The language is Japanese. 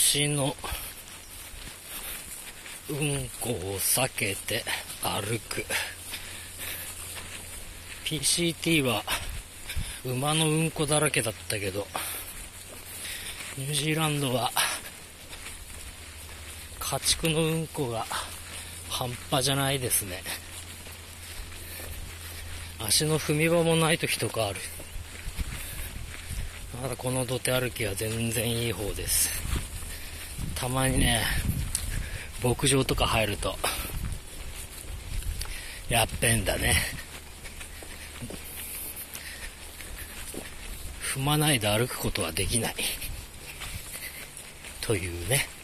牛のうんこを避けて歩く。 PCT は馬のうんこだらけだったけど、ニュージーランドは家畜のうんこが半端じゃないですね。足の踏み場もない時とかある。まだこの土手歩きは全然いい方です。たまにね、牧場とか入るとやっべんだね。踏まないで歩くことはできないというね。